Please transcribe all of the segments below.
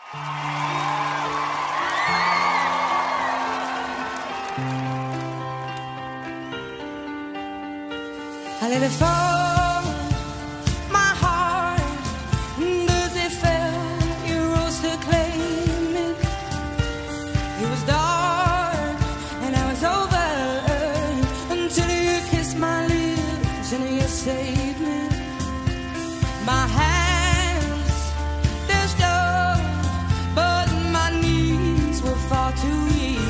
I let it fall, my heart, as it fell, you rose to claim it. It was dark and I was over until you kissed my lips and you saved me. My hands, they're strong, but my knees were far too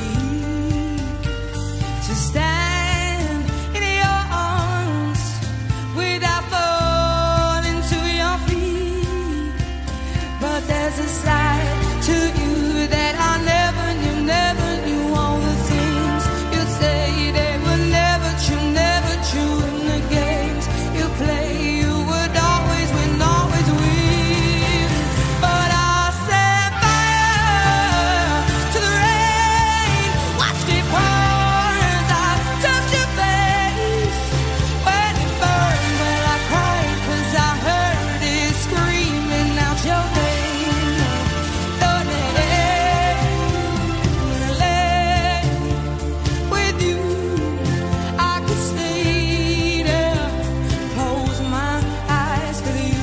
weak to stand in your arms without falling to your feet. But there's a side to you that I never knew, never knew. All the things you say, they were never true, never true. In the games you play, you would always win, always win. But I set fire to the rain, watched it pour as I touched your face. When it burned, well I cried 'cause I heard it screaming out your name, your name. When I lay with you, I could stay there, close my eyes, feel you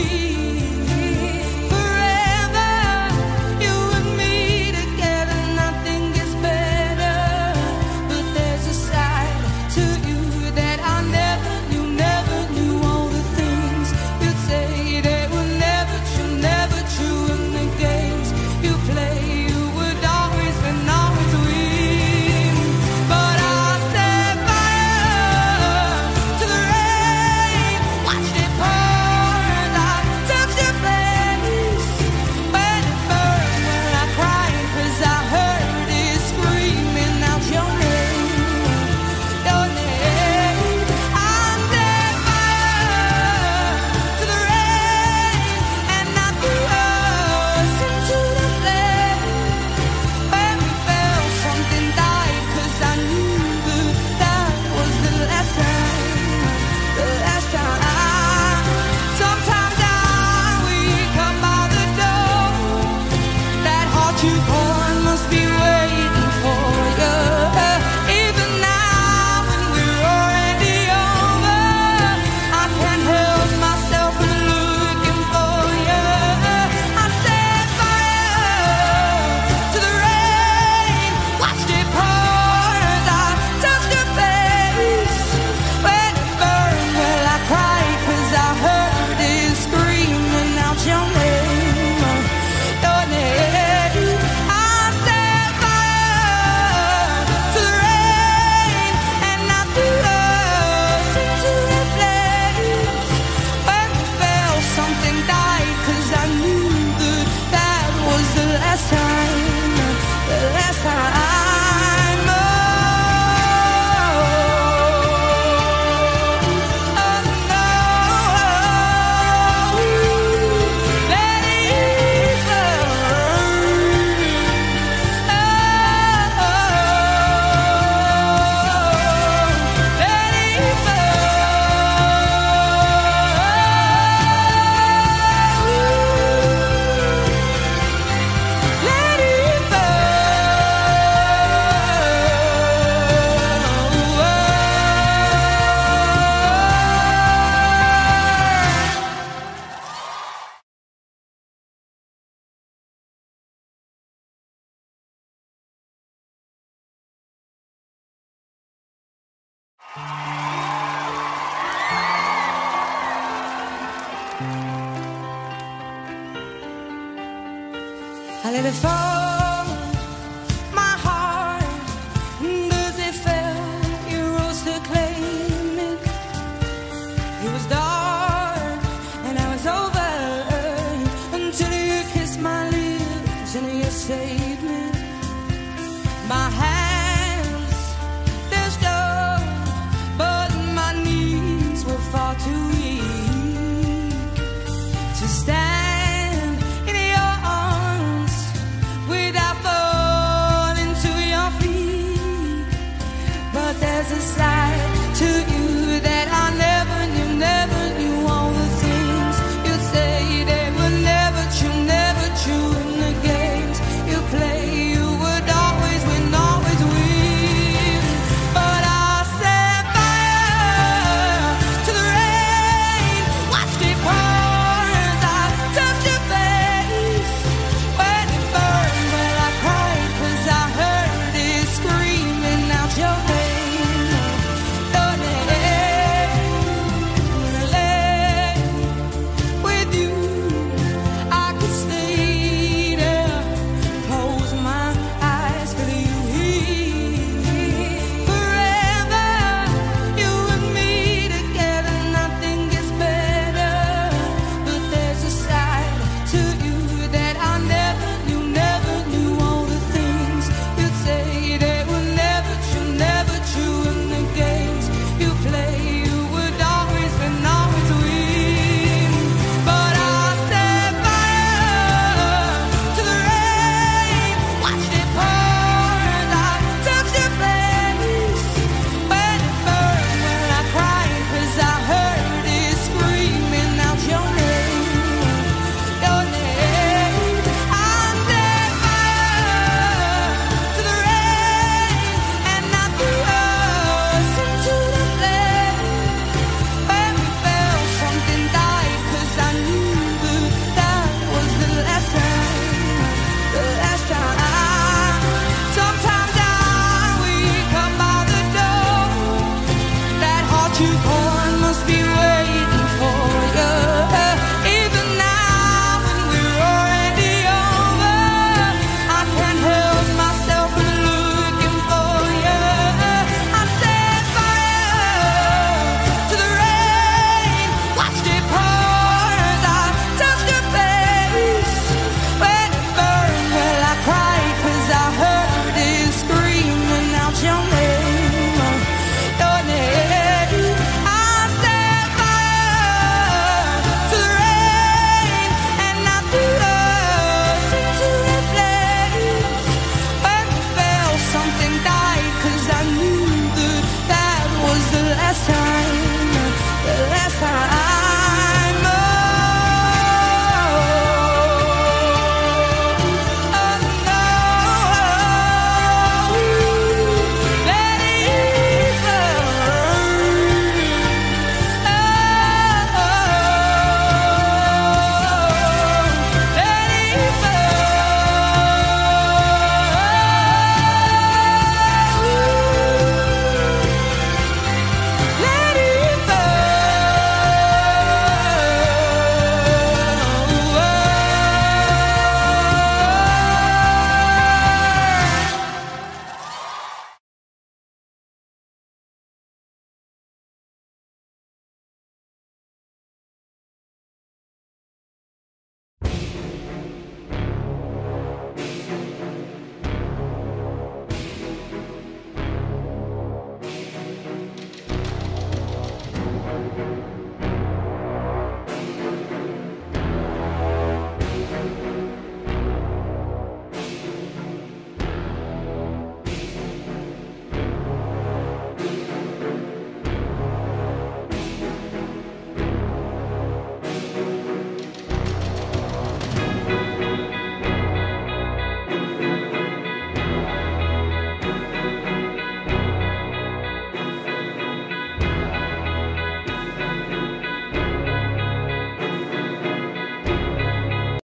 here. Forever, you and me together, nothing gets better. But there's a side to you that I never knew, never knew. All the things you'd say, they were never true, never true. In the games you play, you would always win, always win. But I set fire to the rain, watched it pour as I touched your face. When it burned, well I cried 'cause I heard it screaming out your name, your name. I set fire to the rain and I threw us into the flame. When we fell, something died 'cause I knew that was the last time, the last time. Sometimes I wake up by the door, that heart you poured must be waiting for you. Even now when we're already over, I can't help myself from looking for you. I set fire to the rain, watched it pour as I touched your face. When it burned, well I cried 'cause I heard it screaming out your name, your name. I set fire to the rain and I threw us into the flames. When we fell, something died 'cause I knew that was the last time, the last time. Oh, oh no, let it burn. Oh, let it burn. Let it I let it fall, my heart, as it fell, you rose to claim it. It was dark and I was over until you kissed my lips and you saved me. My